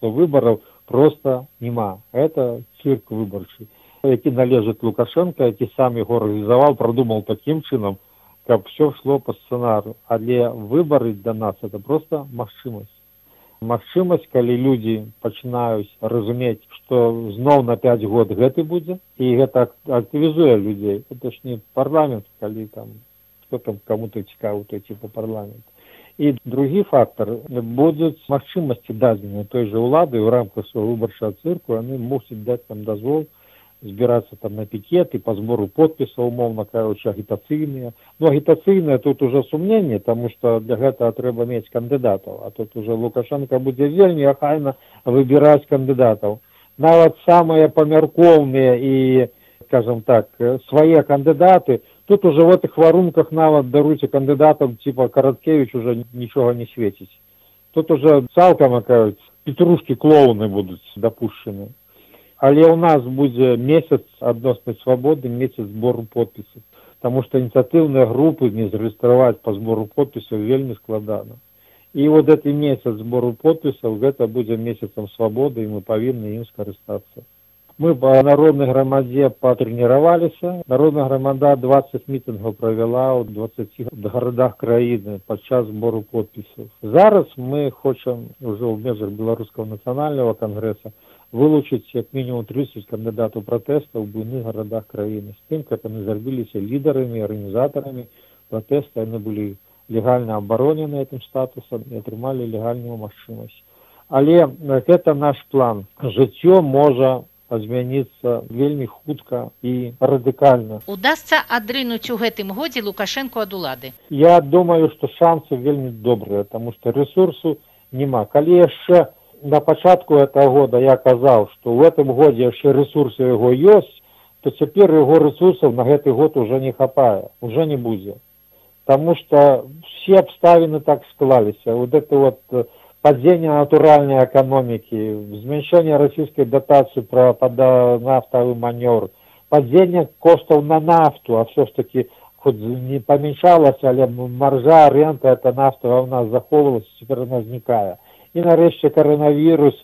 што выбараў проста няма. Это цирк выбарчы, які належыць Лукашенко, які сам яго арганізаваў, прадумаў такім чынам, каб все шло по сцэнару. Але выбары для нас это просто магчымасць. Магчымасць, калі людзі пачынаюць разумець, што зноў на 5 год гэты будзе, і гэта актывізуе людзей. Это ж не парламент, калі там, што там каму-то цікава, то типа парламент. І другі фактор, будуць магчымасці дадзеныя той же ўлады ў рамках свайго выбарчага цырку, яны мусяць даць там дазвол збирацца там на пікеты по збору подпісаў, умоўна кажучы, агітацыйныя. Ну, агітацыйныя тут уже сумненне, таму што для гэтага трэба мець кандыдатаў, а тут уже Лукашенко будзе вельмі ахайна выбіраць кандыдатаў. Нават самыя памяркоўныя і, скажем так, свае кандыдаты, тут уже в этих варунках нават даруйце кандыдатам типа Караткевич уже нічога не свеціць. Тут уже цалкам, кажуць, петрушкі-клоуны будуць дапушчаны. Але ў нас будзе месяц адноснай свабоды, месяц збору подпісаў. Таму што ініцыятыўныя групы не зарэгістраваць па збору подпісаў вельмі складана. І вот гэты месяц збору подпісаў, гэта будзе месяцам свабоды, і мы павінны ім скарыстацца. Мы па народнай грамадзе патрэніраваліся. Народная грамада 20 мітынгаў правяла ў 20 гарадах краіны падчас збору подпісаў. Зараз мы хочам ўжо ў межах Беларускага нацыянальнага кангрэса вылучыць як мінімум 30 кандыдатаў пратэста ў буйных гарадах краіны. З тым, каб яны зрабіліся лідарамі, арганізатарамі пратэста, яны былі легальна абаронены гэтым статусам і атрымалі легальную магчымасць. Але гэта наш план. Жыццё можа змяніцца вельмі хутка і радыкальна. Удасца адрынуць у гэтым годзе Лукашенко ад улады? Я думаю, што шансы вельмі добрыя, таму што рэсурсу няма. Калі яшчэ на пачатку этого года я казаў, што ў гэтым годзе яшчэ рэсурсы яго ёсць, то цяпер яго рэсурсаў на гэты год уже не хапае, уже не будзе. Таму што все абставіны так склаліся. Вот это вот падзенне натуральнай эканомікі, зменшэнне расійскай датацыі пад нафтавы манёвр, падзенне коштаў на нафту, а все ж таки хоць не памяншалася, але маржа, рэнта, эта нафта ў нас захоўвалася, цяпер яна знікае. І нарэшце каранавірус,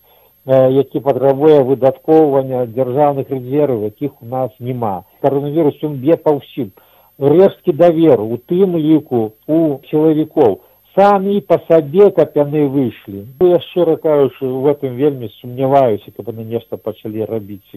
які патрабуе выдаткоўвання дзяржаўных рэзерваў, якіх у нас няма. Каранавірус, ён б'е па ўсім. Рэшткі даверу, у тым ліку у сілавікоў. Самі па сабе, каб яны выйшлі. Я шчыра кажучы, в этом вельмі сумняваюся, каб яны нешта пачалі рабіць,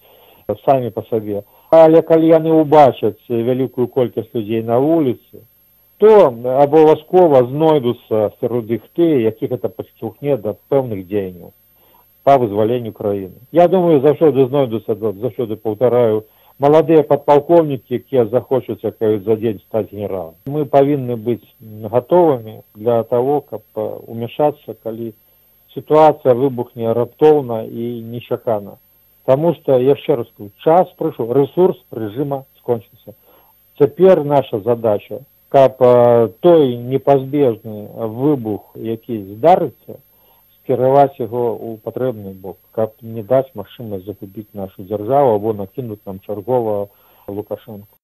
самі па сабе. Але калі яны ўбачаць вялікую колькасць людзей на вуліцы, то абавязкова знойдуцца сярод іх тыя, якіх гэта падштурхне да пэўных дзеянняў па вызваленню краіны. Я думаю, заўсёды знойдуцца, заўсёды паўтараю, маладыя падпалкоўнікі, якія захочуць за дзень стаць генералам. Мы павінны быць гатовымі для того, каб умяшацца, калі сітуацыя выбухне раптоўна і нечакана. Таму што, яшчэ раз кажу, час прыйшоў, рэсурс рэжыма скончыўся. Цяпер наша задача, каб той непазбежны выбух, які здарыцца, скіраваць яго ў патрэбны бок, каб не даць магчымасць загубіць нашу дзяржаву або накінуць нам чарговага Лукашенко.